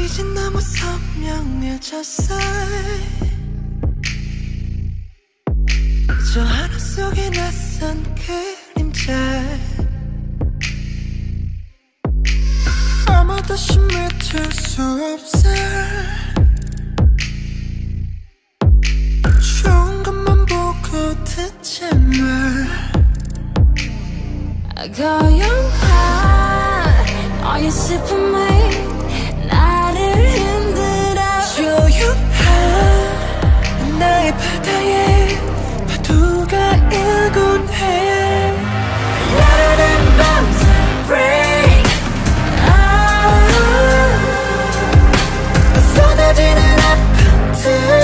이젠 너무 선명해졌어. 저 하루 속에 낯선 그림자. 아무도 심해질 수 없어. 좋은 것만 보고 듣지만 고요한 너의 슬픔이 나를 흔들어. 조용한 나의 바다에 파도가 일곤 해. 야르는 밤새 break. 쏟아지는 아파트.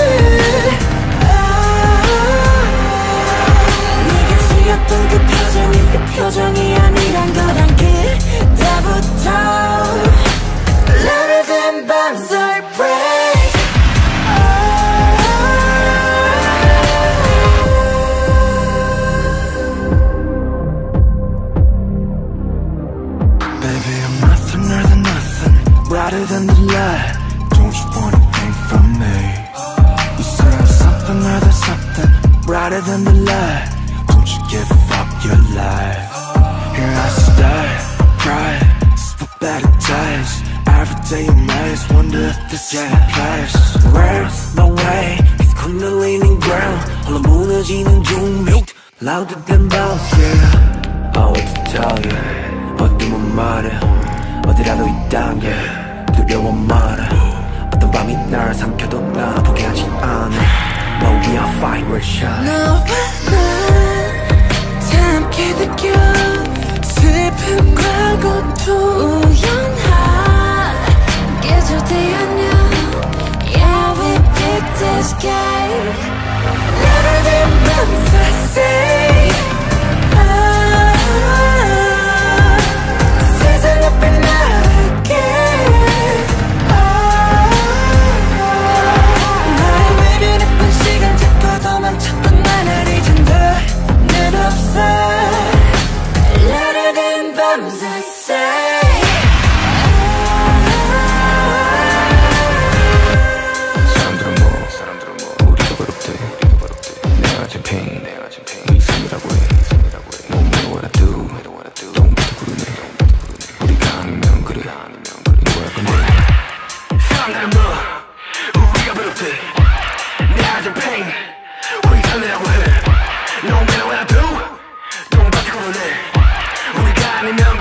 네가 지었던 그 표정이 그 표정이 아니란 걸 알게 때부터. louder than bombs I break. Baby, I'm nothing more than nothing, brighter than the light. Don't you want anything from me? You say I'm something more than something, brighter than the light. Don't you give up your life? Here I stay, cry, slip back at days. Every day amazed, wonder if this is my place. Where's my way? It's kundalini ground. 홀로 무너지는 종묘. Louder than bells, yeah. Oh, what to tell you? 어둠은 말해. 어디라도 있단 게 두려워 말해. 어떤 밤이 날 삼켜도 나 포기하지 않아. No, we are fine, we're shine. 너와 나 다 함께 느껴 슬픔과 고통. 우연한 계절대 안녕. Yeah, we picked the sky. Louder than bombs I say. 세상 앞에 나갈게. 나의 매일 예쁜 시간 잡고 도망쳤던 나를 이젠 더는 없어. Louder than bombs I say. 사람들은 뭐 우리가 괴롭대. 내가 가진 pain 위선이라고 해. No matter what I do, don't be 부르네. 우리가 아니면 그래. 뭐야 근데 사람들은 뭐 우리가 괴롭대. 내가 가진 pain 위선이라고 해. No matter what I do, don't be 부르네. 우리가 아니면